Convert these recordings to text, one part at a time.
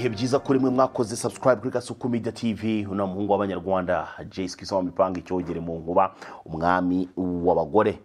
ibihe byiza kuri mwe mwakoze subscribe kuri Gasuku Media TV. Una muhungu w'abanyarwanda Jace Kisa wamipanga icyogere mu nkuba, umwami w'abagore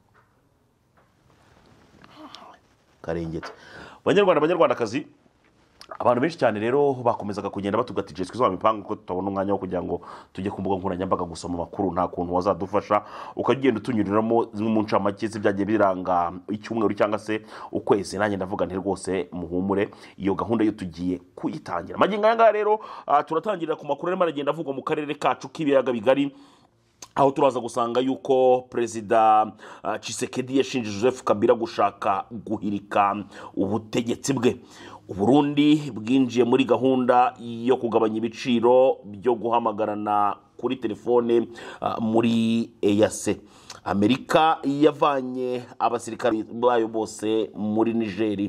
karengetse. Banyarwandakazi, abantu benshi cyane rero bakomezaga kugenda batugati Jace Kisa wamipanga ko tutabona umwanya wo kugira ngo tujye ku mbuga nkoranyambaga gusoma amakuru. Nta kuntu wazadufasha ukagenda utunyuriramo zimwe mu ncamake z'ibyagiye biranga icyumweru cyangwa se ukwezi. Nanjye ndavuga nti rwose muhumure, iyo gahunda yo tugiye kuyitangira. Magingo aya rero turatangirira ku makuru arimo aragenda avugwa mu karere kacu k'ibiyaga bigari, aho turaza gusanga yuko Perezida Tshisekedi yashinje Joseph Kabila gushaka guhirika ubutegetsi bwe. Uburundi bwinjiye muri gahunda yo kugabanya ibiciro byo guhamagarana kuri telefone muri EAC. Amerika yavanye abasirikare bayo bose muri Niger.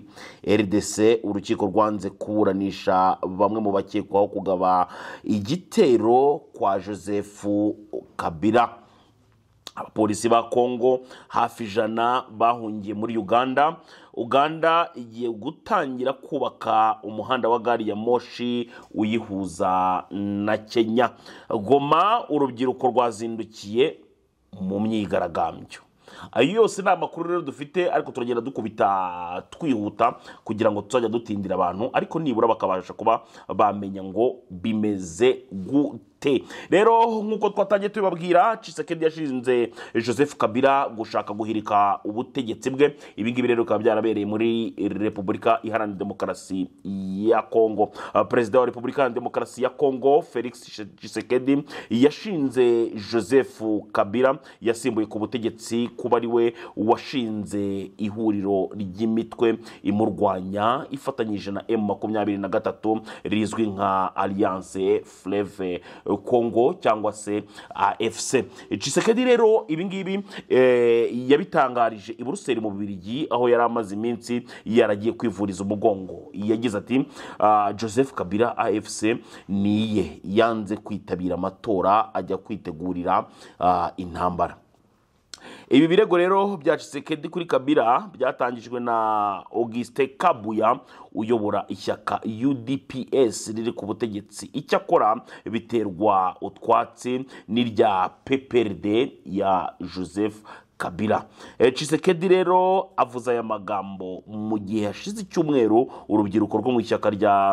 RDC urukiko rwanze kuburanisha bamwe mu bakekwaho kugaba igitero kwa Joseph Kabila. Abapolisi ba Kongo hafi 100 bahungiye muri Uganda. Uganda igiye gutangira kubaka umuhanda wa gari ya moshi uyihuza na Kenya. Goma urubyiruko rwazindukiye mu myigaragambyo. Ayo yose ni amakuru rero dufite, ariko turagenda dukubita twihuta kugira ngo tuzajya dutindira abantu, ariko nibura bakabasha kuba bamenya ngo bimeze gute. Rero nkuko twatangiye tubabwira, Tshisekedi yashinze Joseph Kabila gushaka guhirika ubutegetsi bwe. Ibi ngibi rero bikaba byarabereye muri Repubulika Iharanira Demokarasi ya Kongo. Perezida wa Repubulika Iharanira Demokarasi ya Kongo Felix Tshisekedi yashinze Joseph Kabila yasimbuye ku butegetsi kuba ari we washinze ihuriro ry'imitwe imurwanya ifatanyije na M23 rizwi nka Alliance Fleuve Congo cyangwa se AFC. Tshisekedi rero ibi ngibi yabitangarije i Buruseli mu Bubiligi, aho yari amaze iminsi yaragiye kwivuriza umugongo. Yagize ati Joseph Kabila AFC niye yanze kwitabira amatora ajya kwitegurira intambara. Ibi birego rero bya Tshisekedi kuri Kabila byatangijwe na Auguste Kabuya uyobora ishyaka UDPS riri ku butegetsi. Icyakora biterwa utwatsi n'irya PPRD ya Joseph Kabila. Tshisekedi rero avuza aya magambo mu gihe hashize icyumweru urubyiruko rwo mu ishyaka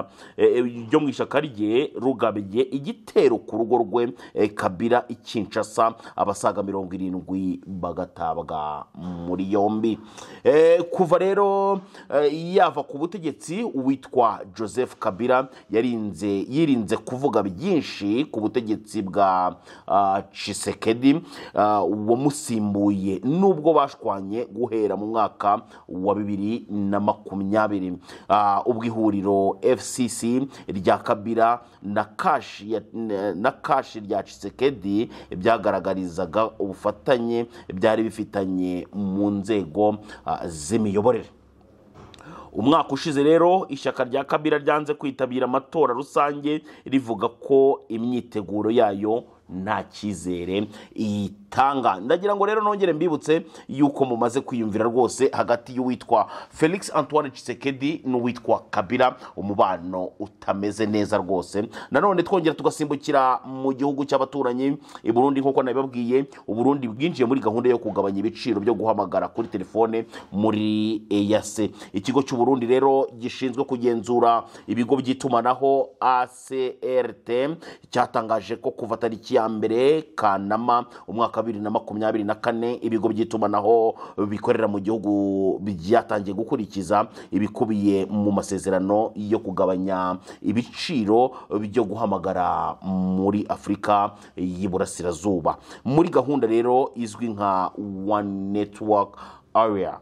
rye rugabye igitero ku rugo rwe Kabila i Kinshasa, abasaga 70 bagatabwa muri yombi. Kuva rero yava ku butegetsi, uwitwa Joseph Kabila yirinze kuvuga byinshi ku butegetsi bwa Tshisekedi wamusimbuye, nubwo bashwanye guhera mu mwaka wa 2020. Ubwo ihuriro FCC rya Kabila na kashi rya Tshisekedi byagaragarizaga ubufatanye byari bifitanye mu nzego z'imiyoborere. Umwaka ushize rero ishyaka rya Kabila ryanze kwitabira amatora rusange rivuga ko imyiteguro yayo nta cyizere itanga. Ndagira ngo rero nongere mbibutse yuko mumaze kwiyumvira rwose hagati y'uwitwa Felix Antoine Tshisekedi n'uwitwa Kabila umubano utameze neza rwose. Nanone twongera tugasimbukira mu gihugu cy'abaturanyi i Burundi. Nk'uko nabibabwiye, Uburundi bwinjiye muri gahunda yo kugabanya ibiciro byo guhamagara kuri telefone muri EAC. Ikigo cy'u Burundi rero gishinzwe kugenzura ibigo by'itumanaho ACRT cyatangaje ko kuva tariki ya mbere Kanama umwaka 2024 ibigo by'itumanaho bikorera mu gihugu byatangiye gukurikiza ibikubiye mu masezerano yo kugabanya ibiciro byo guhamagara muri Afurika y'Iburasirazuba, muri gahunda rero izwi nka One Network Area.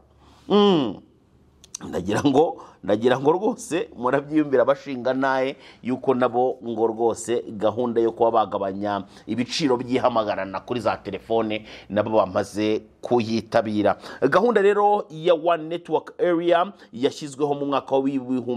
Ndagira ngo rwose murabyiyumvira abashinga naye yuko nabo ngo rwose gahunda yo kuba bagabanya ibiciro by'ihamagarana kuri za telefone nabo bamaze kuyitabira. Gahunda rero ya One Network Area yashyizweho mu mwaka wa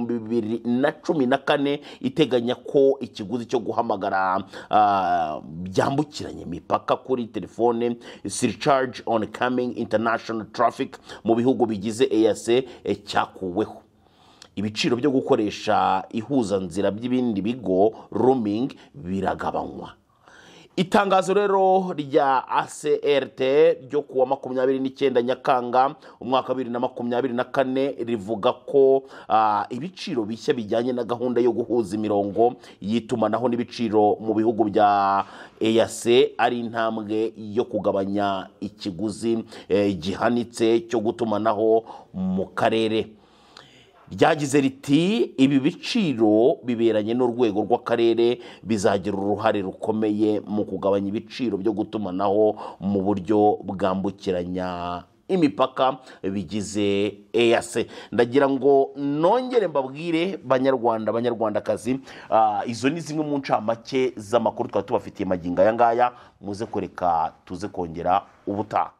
2014 iteganya ko ikiguzi cyo guhamagara byambukiranye imipaka kuri telefone surcharge on coming international traffic mu bihugu bigize EAC cyakuweho. ibiciro byo gukoresha ihuzanzira by'ibindi bigo roaming biragabanywa. Itangazo rero rya ACRT ryo kuwa 29 Nyakanga umwaka 2024 rivuga ko ibiciro bishya bijyanye na gahunda yo guhuza imirongo yitumanaho n'ibiciro mu bihugu bya EAC ari intambwe yo kugabanya ikiguzi gihanitse cyo gutumanaho mu karere. Ryagize riti ibi biciro biberanye n'urwego rw'akarere bizagira uruhare rukomeye mu kugabanya ibiciro byo gutumanaho mu buryo bwambukiranya imipaka bigize EAC. Ndagira ngo nongere mbabwire banyarwandakazi, izo ni zimwe mu ncamake z'amakuru twari tubafitiye magingo aya ngaya, muze kureka tuze kongera ubutaha.